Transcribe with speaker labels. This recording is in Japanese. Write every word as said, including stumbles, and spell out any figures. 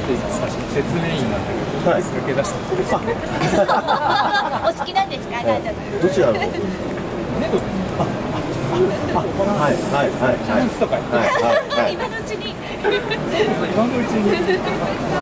Speaker 1: って言いますか、説明員なんだけど、はい、抜け出したんですね。
Speaker 2: お好きなんですか、ガイド。
Speaker 3: どちらの？ネ
Speaker 1: ドです。あ、
Speaker 3: はいはいはいはい。
Speaker 1: チャンスとか。はいはいはい。
Speaker 2: 今のうちに。
Speaker 1: 今のうちに。